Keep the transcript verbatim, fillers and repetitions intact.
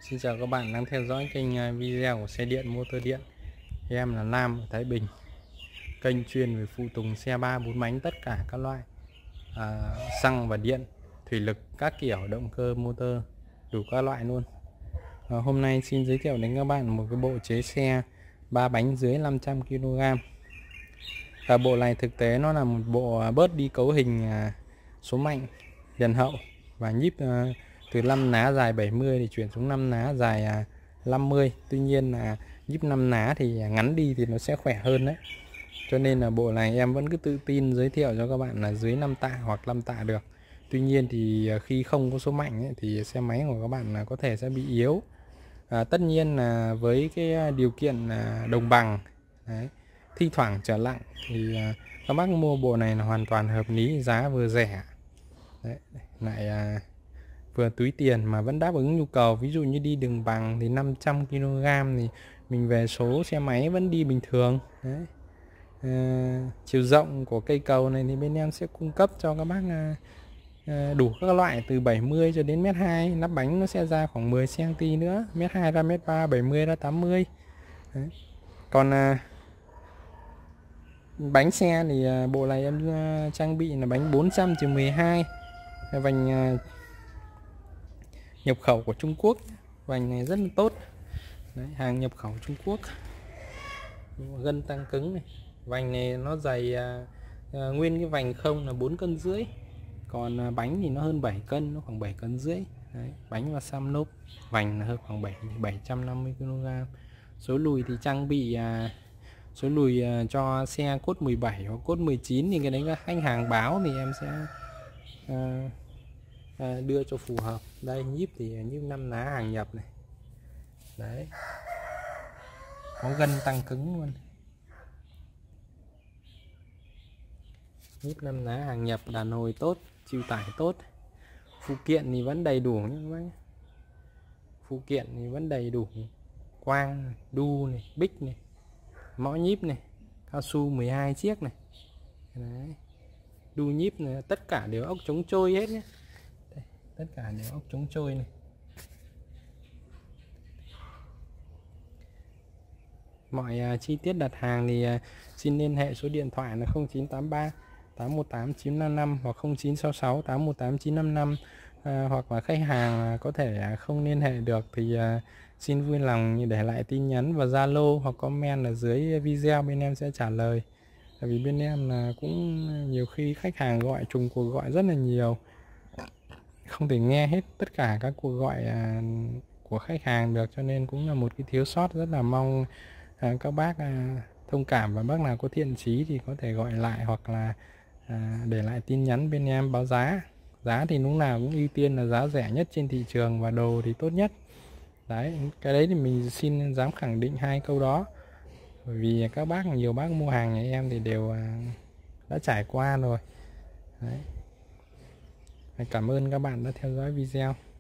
Xin chào các bạn đang theo dõi kênh video của xe điện motor điện. Em là Nam ở Thái Bình. Kênh chuyên về phụ tùng xe ba bốn bánh tất cả các loại, à, xăng và điện, thủy lực các kiểu, động cơ motor đủ các loại luôn. à, Hôm nay xin giới thiệu đến các bạn một cái bộ chế xe ba bánh dưới năm trăm ki lô gam. à, Bộ này thực tế nó là một bộ bớt đi cấu hình à, số mạnh liền hậu và nhíp à, từ năm ná dài bảy mươi thì chuyển xuống năm ná dài à, năm mươi. Tuy nhiên là nhíp năm ná thì ngắn đi thì nó sẽ khỏe hơn đấy. Cho nên là bộ này em vẫn cứ tự tin giới thiệu cho các bạn là dưới năm tạ hoặc năm tạ được. Tuy nhiên thì khi không có số mạnh ấy, thì xe máy của các bạn là có thể sẽ bị yếu. à, Tất nhiên là với cái điều kiện là đồng bằng đấy, thi thoảng trở lặng thì à, các bác mua bộ này là hoàn toàn hợp lý, giá vừa rẻ đấy, lại à, vừa túi tiền mà vẫn đáp ứng nhu cầu. Ví dụ như đi đường bằng thì năm trăm ki lô gam thì mình về số xe máy vẫn đi bình thường đấy. À, chiều rộng của cây cầu này thì bên em sẽ cung cấp cho các bác à, à, đủ các loại từ bảy mươi cho đến mét hai. Nắp bánh nó sẽ ra khoảng mười xăng ti mét nữa, mét hai ra mét ba, bảy mươi ra tám mươi đấy. Còn à, bánh xe thì à, bộ này em à, trang bị là bánh bốn trăm trừ mười hai, vành à, nhập khẩu của Trung Quốc. Vành này rất là tốt đấy, hàng nhập khẩu Trung Quốc. Gân tăng cứng này, vành này nó dày à, à, nguyên cái vành không là bốn cân rưỡi, còn à, bánh thì nó hơn bảy cân, nó khoảng bảy cân rưỡi đấy. Bánh và sam lốp, vành là hơn khoảng bảy bảy trăm năm mươi ki lô gam. Số lùi thì trang bị à, số lùi à, cho xe cốt mười bảy hoặc cốt mười chín thì cái đấy các khách hàng báo thì em sẽ à, à, đưa cho phù hợp. Đây nhíp thì nhíp năm ná hàng nhập này đấy, có gân tăng cứng luôn. Nhíp năm ná hàng nhập, đàn hồi tốt, chịu tải tốt. Phụ kiện thì vẫn đầy đủ nhé các bác. Phụ kiện thì vẫn đầy đủ, quang, đu này, bích này, mõ nhíp này, cao su mười hai chiếc này đấy. Đu nhíp này, tất cả đều ốc chống trôi hết nhé. Đây, tất cả đều ốc chống trôi này. Mọi uh, chi tiết đặt hàng thì uh, xin liên hệ số điện thoại là không chín tám ba tám một tám chín năm năm hoặc không chín sáu sáu tám một tám chín năm năm. uh, Hoặc là khách hàng uh, có thể uh, không liên hệ được thì uh, xin vui lòng để lại tin nhắn và Zalo hoặc comment ở dưới video, bên em sẽ trả lời. Tại vì bên em là cũng nhiều khi khách hàng gọi trùng cuộc gọi rất là nhiều, không thể nghe hết tất cả các cuộc gọi uh, của khách hàng được, cho nên cũng là một cái thiếu sót. Rất là mong À, các bác à, thông cảm, và bác nào có thiện chí thì có thể gọi lại hoặc là à, để lại tin nhắn bên em báo giá. Giá thì lúc nào cũng ưu tiên là giá rẻ nhất trên thị trường và đồ thì tốt nhất. Đấy, cái đấy thì mình xin dám khẳng định hai câu đó. Bởi vì các bác, nhiều bác mua hàng nhà em thì đều à, đã trải qua rồi. Đấy. Cảm ơn các bạn đã theo dõi video.